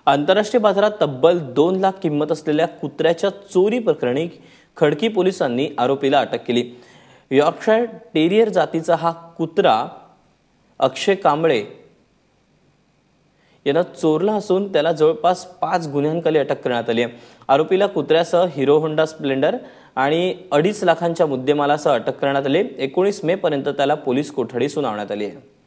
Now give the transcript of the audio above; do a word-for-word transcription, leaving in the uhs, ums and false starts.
आंतरराष्ट्रीय बाजारात तब्बल दोन लाख किंमत असलेल्या कुत्र्याच्या चोरी प्रकरणी खडकी पोलिसांनी आरोपीला अटक केली। यॉर्कशायर टेरियर जातीचा हा कुत्रा अक्षय कांबळे यानं चोरला असून त्याला जवळपास पाच गुन्ह्यांखाली अटक करण्यात आली आहे। आरोपीला कुत्र्यासह हिरो होंडा स्प्लेंडर आणि अडीच लाखांच्या मुद्देमालासह अटक करण्यात आली। एकोणीस मे पर्यंत त्याला पोलीस कोठडी सुनावण्यात आली आहे।